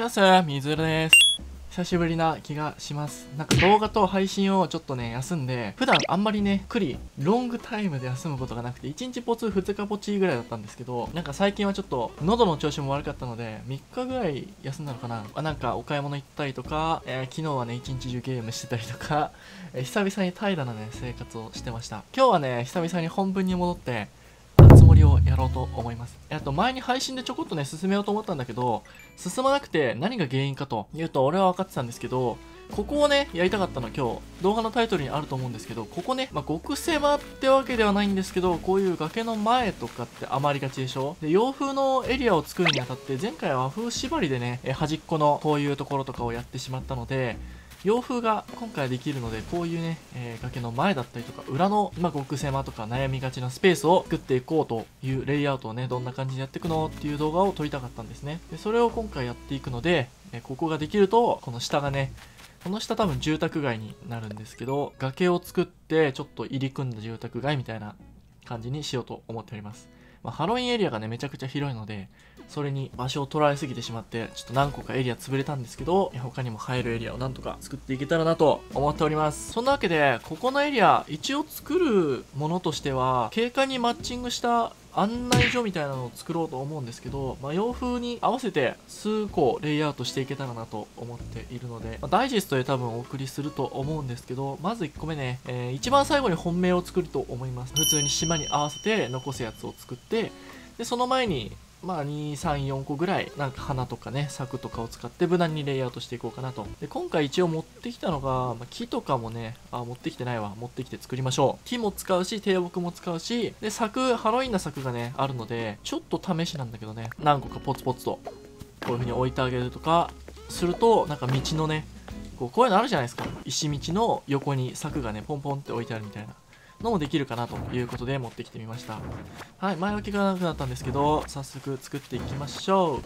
チャスみずるです。久しぶりな気がします。なんか動画と配信をちょっとね、休んで、普段あんまりね、ロングタイムで休むことがなくて、1日ポツ2日ポチぐらいだったんですけど、なんか最近はちょっと喉の調子も悪かったので、3日ぐらい休んだのかな。なんかお買い物行ったりとか、昨日はね、1日中ゲームしてたりとか、久々に平らなね、生活をしてました。今日はね、久々に本文に戻って、つもりをやろうと思います。前に配信でちょこっとね、進めようと思ったんだけど、進まなくて何が原因かというと、俺は分かってたんですけど、ここをね、やりたかったの今日、動画のタイトルにあると思うんですけど、ここね、極狭ってわけではないんですけど、こういう崖の前とかって余りがちでしょ。で、洋風のエリアを作るにあたって、前回は和風縛りでね、端っこのこういうところとかをやってしまったので、洋風が今回できるので、こういうね、崖の前だったりとか、裏の、極狭とか悩みがちなスペースを作っていこうというレイアウトをね、どんな感じでやっていくのっていう動画を撮りたかったんですね。で、それを今回やっていくので、ここができると、この下がね、この下多分住宅街になるんですけど、崖を作ってちょっと入り組んだ住宅街みたいな感じにしようと思っております。ハロウィンエリアがね、めちゃくちゃ広いので、それに場所を取られすぎてしまって、ちょっと何個かエリア潰れたんですけど、他にも入るエリアをなんとか作っていけたらなと思っております。そんなわけで、ここのエリア、一応作るものとしては、景観にマッチングした案内所みたいなのを作ろうと思うんですけど、洋風に合わせて数個レイアウトしていけたらなと思っているので、ダイジェストで多分お送りすると思うんですけど、まず1個目ね、一番最後に本命を作ると思います。普通に島に合わせて残すやつを作って、で、その前に、2、3、4個ぐらい、なんか花とかね、柵とかを使って無難にレイアウトしていこうかなと。で、今回一応持ってきたのが、木とかもね、持ってきてないわ。持ってきて作りましょう。木も使うし、低木も使うし、で、ハロウィンな柵がね、あるので、ちょっと試しなんだけどね、何個かポツポツと、こういう風に置いてあげるとか、すると、なんか道のね、こういうのあるじゃないですか。石道の横に柵がね、ポンポンって置いてあるみたいな。のもできるかなということで持ってきてみました。はい、前置きがなくなったんですけど、早速作っていきましょ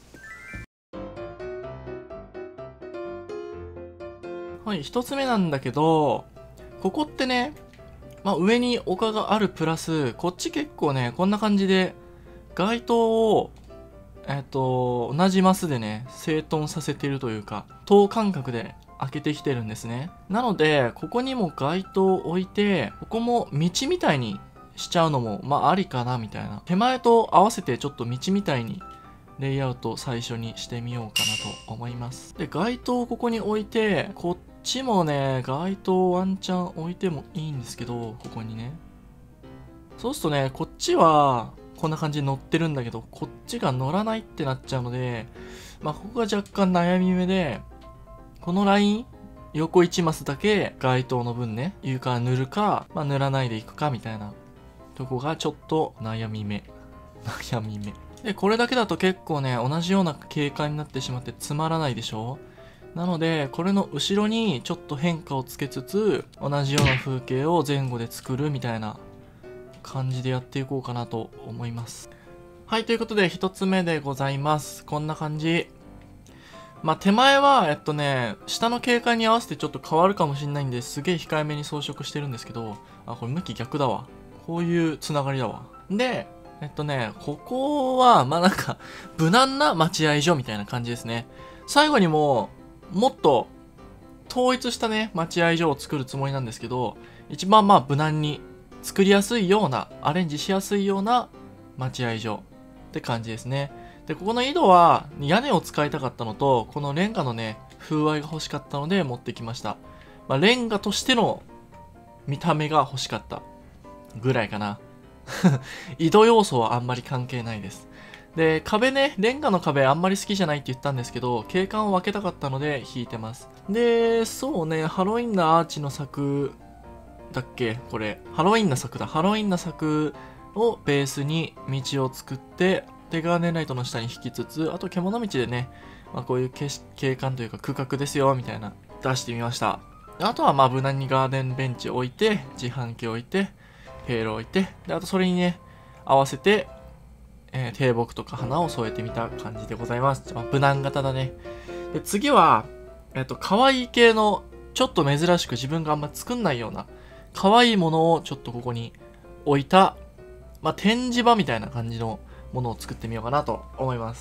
う。はい、一つ目なんだけど、ここってね、上に丘があるプラス、こっち結構ね、こんな感じで、街灯を、同じマスでね、整頓させてるというか、等間隔で開けてきてるんですね。なので、ここにも街灯を置いて、ここも道みたいにしちゃうのも、ありかな、みたいな。手前と合わせてちょっと道みたいにレイアウト最初にしてみようかなと思います。で、街灯をここに置いて、こっちもね、街灯ワンチャン置いてもいいんですけど、ここにね。そうするとね、こっちは、こんな感じで乗ってるんだけど、こっちが乗らないってなっちゃうので、ここが若干悩み目で、このライン、横1マスだけ街灯の分ね、床塗るか、塗らないでいくかみたいなとこがちょっと悩み目。で、これだけだと結構ね、同じような景観になってしまってつまらないでしょ？なので、これの後ろにちょっと変化をつけつつ、同じような風景を前後で作るみたいな感じでやっていこうかなと思います。はい、ということで一つ目でございます。こんな感じ。手前は、下の景観に合わせてちょっと変わるかもしれないんで、すげえ控えめに装飾してるんですけど、これ向き逆だわ。こういうつながりだわ。で、ここは、なんか、無難な待合所みたいな感じですね。最後にもっと、統一したね、待合所を作るつもりなんですけど、一番無難に作りやすいような、アレンジしやすいような待合所って感じですね。で、ここの井戸は屋根を使いたかったのと、このレンガのね、風合いが欲しかったので持ってきました。レンガとしての見た目が欲しかったぐらいかな。井戸要素はあんまり関係ないです。で、壁ね、レンガの壁あんまり好きじゃないって言ったんですけど、景観を分けたかったので引いてます。で、そうね、ハロウィンなアーチの柵だっけこれ。ハロウィンな柵だ。ハロウィンな柵をベースに道を作って、で、ガーデンライトの下に引きつつ、あと獣道でね、こういう景観というか区画ですよ、みたいな、出してみました。あとは無難にガーデンベンチ置いて、自販機置いて、ペール置いて、で、あとそれにね、合わせて、低木とか花を添えてみた感じでございます。無難型だね。で、次は、可愛い系の、ちょっと珍しく自分があんま作んないような、可愛いものをちょっとここに置いた、展示場みたいな感じのものを作ってみようかなと思います。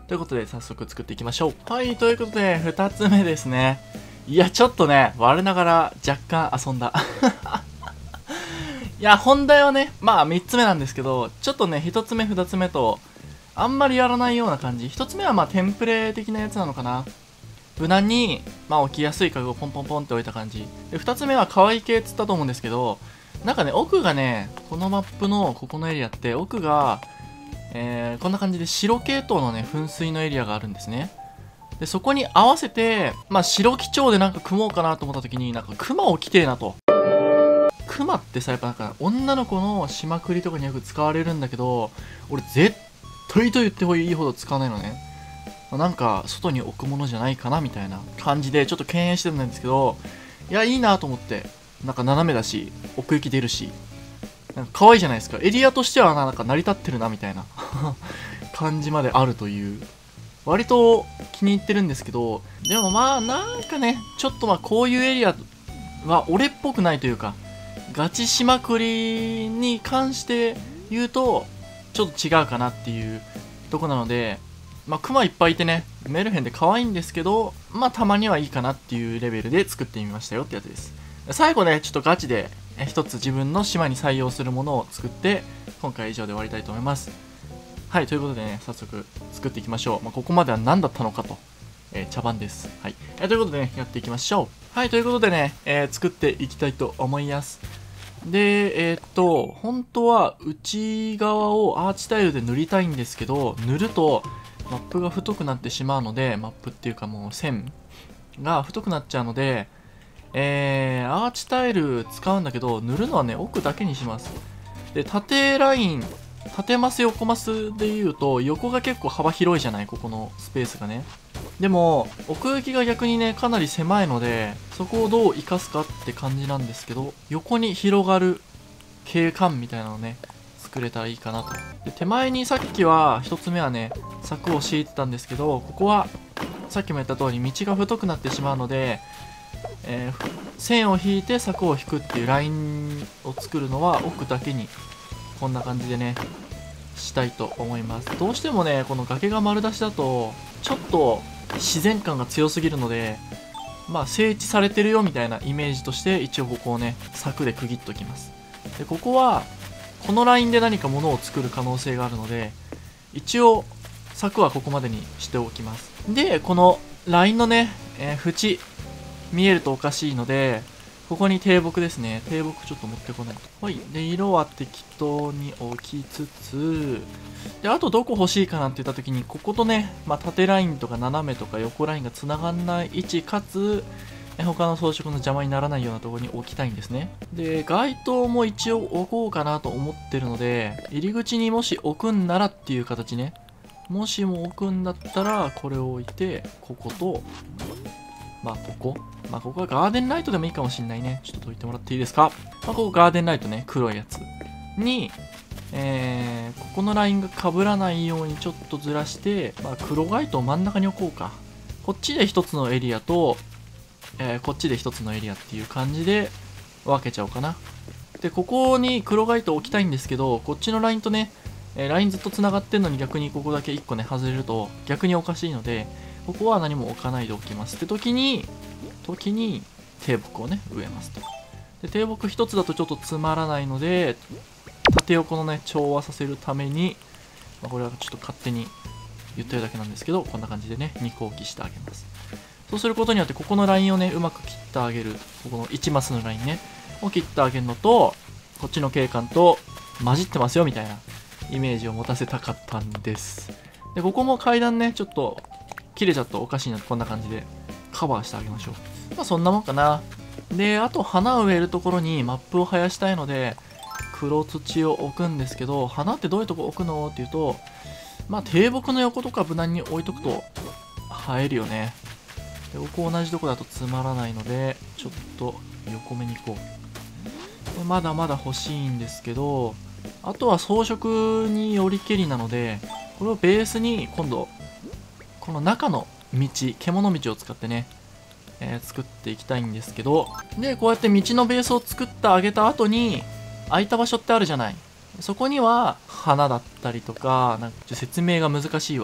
ということで早速作っていきましょう。はい、ということで2つ目ですね。いや、ちょっとね、我ながら若干遊んだ。いや、本題はね、まあ3つ目なんですけど、ちょっとね、1つ目、2つ目と、あんまりやらないような感じ。1つ目はまあテンプレ的なやつなのかな。無難に、まあ置きやすい家具をポンポンポンって置いた感じ。で、2つ目は可愛い系っつったと思うんですけど、なんかね、奥がね、このマップのここのエリアって、奥が、こんな感じで白系統のね、噴水のエリアがあるんですね。で、そこに合わせて、まあ白基調でなんか組もうかなと思った時に、なんか熊を着てえなと。熊ってさ、やっぱなんか女の子のしまくりとかによく使われるんだけど、俺絶対と言ってもいいほど使わないのね。なんか外に置くものじゃないかなみたいな感じでちょっと敬遠してたんですけど、いや、いいなと思って、なんか斜めだし、奥行き出るし、なんか可愛いじゃないですか。エリアとしてはなんか成り立ってるなみたいな感じまであるという。割と気に入ってるんですけど、でもまあなんかね、ちょっとまあこういうエリアは俺っぽくないというか、ガチしまくりに関して言うとちょっと違うかなっていうとこなので、まあクマいっぱいいてね、メルヘンで可愛いんですけど、まあたまにはいいかなっていうレベルで作ってみましたよってやつです。最後ね、ちょっとガチで一つ自分の島に採用するものを作って今回は以上で終わりたいと思います。はい、ということでね、早速作っていきましょう。まあ、ここまでは何だったのかと、茶番です。はい、ということでね、やっていきましょう。はい、ということでね、作っていきたいと思います。で、本当は内側をアーチタイルで塗りたいんですけど、塗るとマップが太くなってしまうので、マップっていうかもう線が太くなっちゃうので、アーチタイル使うんだけど、塗るのはね、奥だけにします。で、縦ライン、縦マス横マスで言うと、横が結構幅広いじゃない、ここのスペースがね。でも、奥行きが逆にね、かなり狭いので、そこをどう活かすかって感じなんですけど、横に広がる景観みたいなのをね、作れたらいいかなと。で、手前にさっきは、一つ目はね、柵を敷いてたんですけど、ここは、さっきも言った通り、道が太くなってしまうので、線を引いて柵を引くっていうラインを作るのは奥だけにこんな感じでねしたいと思います。どうしてもねこの崖が丸出しだとちょっと自然感が強すぎるので、まあ整地されてるよみたいなイメージとして一応ここをね柵で区切っときます。でここはこのラインで何か物を作る可能性があるので一応柵はここまでにしておきます。でこのラインのね、縁見えるとおかしいので、ここに低木ですね。低木ちょっと持ってこないと。はい。で、色は適当に置きつつ、で、あとどこ欲しいかなって言った時に、こことね、まあ、縦ラインとか斜めとか横ラインが繋がんない位置かつ、他の装飾の邪魔にならないようなところに置きたいんですね。で、街灯も一応置こうかなと思ってるので、入り口にもし置くんならっていう形ね。もしも置くんだったら、これを置いて、ここと、まあここはガーデンライトでもいいかもしんないね。ちょっと解いてもらっていいですか。まあここガーデンライトね、黒いやつに、ここのラインが被らないようにちょっとずらして、まあ黒街灯を真ん中に置こうか。こっちで一つのエリアと、こっちで一つのエリアっていう感じで分けちゃおうかな。で、ここに黒街灯置きたいんですけど、こっちのラインとね、ラインずっと繋がってんのに逆にここだけ1個ね、外れると逆におかしいので、ここは何も置かないでおきます。って時に低木をね、植えますと。で、低木一つだとちょっとつまらないので、縦横のね、調和させるために、まあ、これはちょっと勝手に言ってるだけなんですけど、こんな感じでね、2個置きしてあげます。そうすることによって、ここのラインをね、うまく切ってあげる。ここの1マスのラインね、を切ってあげるのと、こっちの景観と混じってますよみたいなイメージを持たせたかったんです。で、ここも階段ね、ちょっと切れちゃったおかしいな、こんな感じでカバーしてあげましょう。まあそんなもんかな。で、あと花を植えるところにマップを生やしたいので、黒土を置くんですけど、花ってどういうとこ置くのっていうと、まあ低木の横とか無難に置いとくと生えるよね。で、ここ同じとこだとつまらないので、ちょっと横目に行こう。で、まだまだ欲しいんですけど、あとは装飾によりけりなので、これをベースに今度、この中の道、獣道を使ってね、作っていきたいんですけど、で、こうやって道のベースを作ってあげた後に、空いた場所ってあるじゃない。そこには、花だったりとか、なんか説明が難しいわ。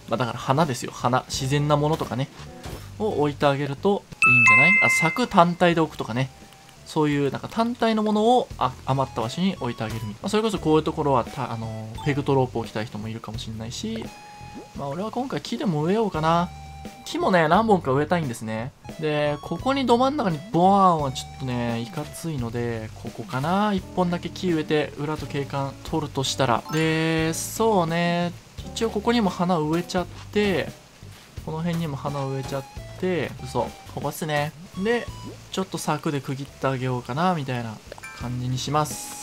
まあだから花ですよ。花。自然なものとかね。を置いてあげるといいんじゃない？柵単体で置くとかね。そういうなんか単体のものを余った場所に置いてあげるみたいな。それこそこういうところはペグとロープを置きたい人もいるかもしれないし、まあ俺は今回木でも植えようかな。木もね、何本か植えたいんですね。で、ここにど真ん中にボワーンはちょっとね、いかついので、ここかな。1本だけ木植えて、裏と景観取るとしたら。で、そうね、一応ここにも花植えちゃって、この辺にも花植えちゃって、ここっすね。で、ちょっと柵で区切ってあげようかな、みたいな感じにします。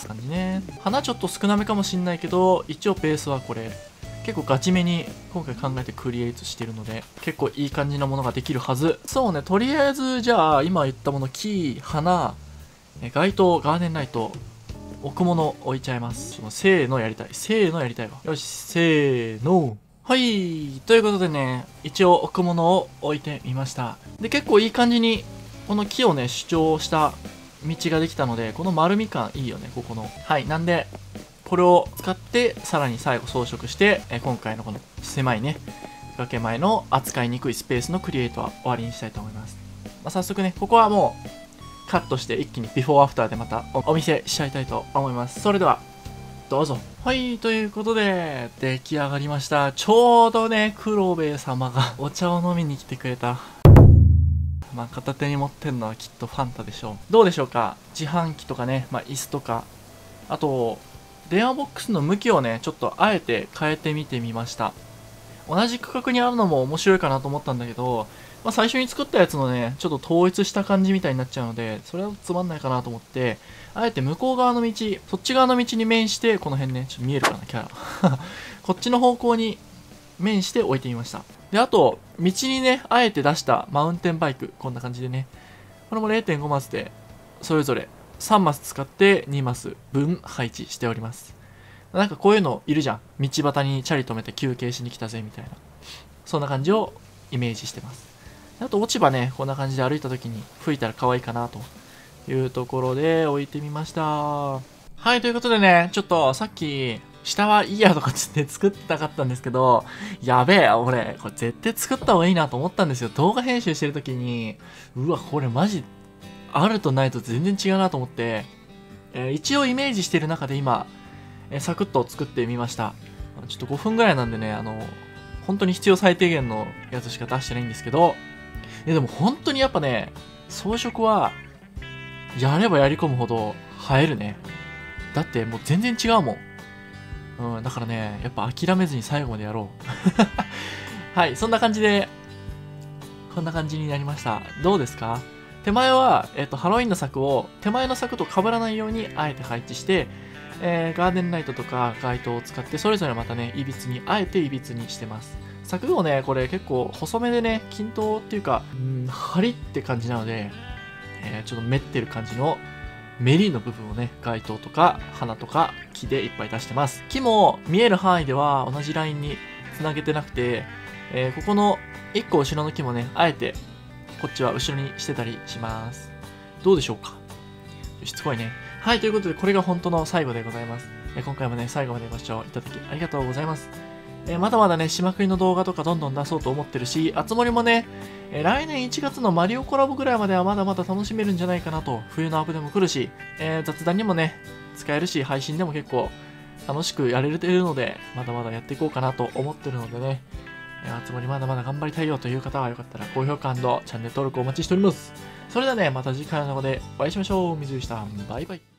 感じね。花ちょっと少なめかもしんないけど、一応ベースはこれ。結構ガチめに今回考えてクリエイトしてるので、結構いい感じのものができるはず。そうね、とりあえずじゃあ今言ったもの、木、花、街灯、ガーデンライト、置くもの置いちゃいます。せーのやりたい。せーのやりたいわ。よし、せーの。はい。ということでね、一応置くものを置いてみました。で、結構いい感じに、この木をね、主張した道ができたので、この丸み感いいよね、ここの。はい。なんで、これを使ってさらに最後装飾して、今回のこの狭いね崖前の扱いにくいスペースのクリエイトは終わりにしたいと思います。まあ、早速ねここはもうカットして一気にビフォーアフターでまたお見せしちゃいたいと思います。それではどうぞ。はい、ということで出来上がりました。ちょうどね黒兵衛様がお茶を飲みに来てくれた。まあ片手に持ってるのはきっとファンタでしょう。どうでしょうか。自販機とかね、まあ、椅子とか、あと電話ボックスの向きをね、ちょっとあえて変えてみてみました。同じ区画にあるのも面白いかなと思ったんだけど、まあ、最初に作ったやつのね、ちょっと統一した感じみたいになっちゃうので、それはつまんないかなと思って、あえて向こう側の道、そっち側の道に面して、この辺ね、ちょっと見えるかな、キャラ。こっちの方向に面して置いてみました。で、あと、道にね、あえて出したマウンテンバイク、こんな感じでね、これも 0.5 マスで、それぞれ、3マス使って2マス分配置しております。なんかこういうのいるじゃん。道端にチャリ止めて休憩しに来たぜみたいな。そんな感じをイメージしてます。あと落ち葉ね、こんな感じで歩いた時に吹いたら可愛いかなというところで置いてみました。はい、ということでね、ちょっとさっき下はいいやとかつって作ってたかったんですけど、やべえ、俺、これ絶対作った方がいいなと思ったんですよ。動画編集してる時に、うわ、これマジあるとないと全然違うなと思って、一応イメージしてる中で今、サクッと作ってみました。ちょっと5分ぐらいなんでね、本当に必要最低限のやつしか出してないんですけど、でも本当にやっぱね、装飾は、やればやり込むほど映えるね。だってもう全然違うもん。だからね、やっぱ諦めずに最後までやろう。はい、そんな感じで、こんな感じになりました。どうですか？手前は、ハロウィンの柵を手前の柵と被らないようにあえて配置して、ガーデンライトとか街灯を使ってそれぞれまたね、いびつに、あえていびつにしてます。柵をね、これ結構細めでね、均等っていうか、針って感じなので、ちょっとめってる感じのメリーの部分をね、街灯とか花とか木でいっぱい出してます。木も見える範囲では同じラインに繋げてなくて、ここの1個後ろの木もね、あえてこっちは後ろにしてたりします。どうでしょうか？しつこいね。はい、ということでこれが本当の最後でございます。今回もね、最後までご視聴いただきありがとうございます。まだまだね、島国の動画とかどんどん出そうと思ってるし、あつ森もね、来年1月のマリオコラボぐらいまではまだまだ楽しめるんじゃないかなと、冬のアップでも来るし、雑談にもね、使えるし、配信でも結構楽しくやれてるので、まだまだやっていこうかなと思ってるのでね、あつ森まだまだ頑張りたいよという方はよかったら高評価&チャンネル登録お待ちしております。それではね、また次回の動画でお会いしましょう。水内でした。バイバイ。